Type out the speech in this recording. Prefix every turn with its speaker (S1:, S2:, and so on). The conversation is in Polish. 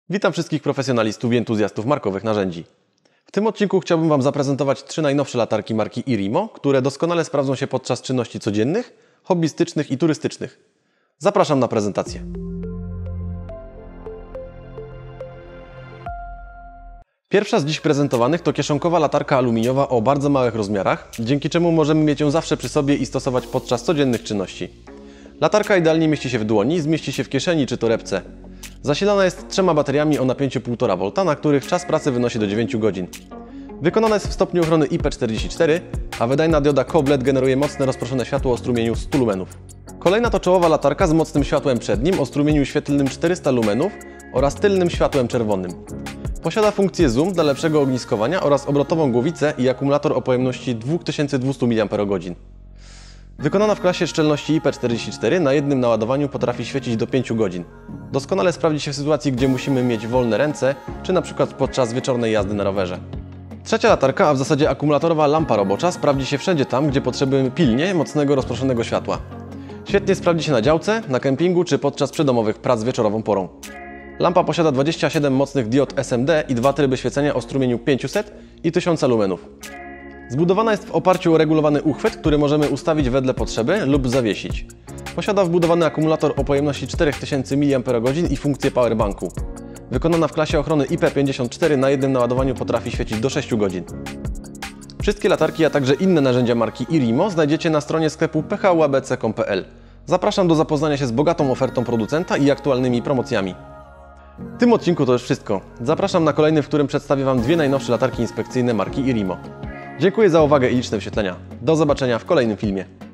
S1: Witam wszystkich profesjonalistów i entuzjastów markowych narzędzi. W tym odcinku chciałbym Wam zaprezentować 3 najnowsze latarki marki Irimo, które doskonale sprawdzą się podczas czynności codziennych, hobbystycznych i turystycznych. Zapraszam na prezentację. Pierwsza z dziś prezentowanych to kieszonkowa latarka aluminiowa o bardzo małych rozmiarach, dzięki czemu możemy mieć ją zawsze przy sobie i stosować podczas codziennych czynności. Latarka idealnie mieści się w dłoni, zmieści się w kieszeni czy torebce. Zasilana jest 3 bateriami o napięciu 1,5 V, na których czas pracy wynosi do 9 godzin. Wykonana jest w stopniu ochrony IP44, a wydajna dioda COB LED generuje mocne rozproszone światło o strumieniu 100 lumenów. Kolejna to czołowa latarka z mocnym światłem przednim o strumieniu świetlnym 400 lumenów oraz tylnym światłem czerwonym. Posiada funkcję zoom dla lepszego ogniskowania oraz obrotową głowicę i akumulator o pojemności 2200 mAh. Wykonana w klasie szczelności IP44 na jednym naładowaniu potrafi świecić do 5 godzin. Doskonale sprawdzi się w sytuacji, gdzie musimy mieć wolne ręce, czy na przykład podczas wieczornej jazdy na rowerze. Trzecia latarka, a w zasadzie akumulatorowa lampa robocza, sprawdzi się wszędzie tam, gdzie potrzebujemy pilnie mocnego rozproszonego światła. Świetnie sprawdzi się na działce, na kempingu czy podczas przydomowych prac wieczorową porą. Lampa posiada 27 mocnych diod SMD i 2 tryby świecenia o strumieniu 500 i 1000 lumenów. Zbudowana jest w oparciu o regulowany uchwyt, który możemy ustawić wedle potrzeby lub zawiesić. Posiada wbudowany akumulator o pojemności 4000 mAh i funkcję powerbanku. Wykonana w klasie ochrony IP54 na jednym naładowaniu potrafi świecić do 6 godzin. Wszystkie latarki, a także inne narzędzia marki Irimo znajdziecie na stronie sklepu phubc.com.pl. Zapraszam do zapoznania się z bogatą ofertą producenta i aktualnymi promocjami. W tym odcinku to już wszystko. Zapraszam na kolejny, w którym przedstawię Wam 2 najnowsze latarki inspekcyjne marki Irimo. Dziękuję za uwagę i liczne wyświetlenia. Do zobaczenia w kolejnym filmie.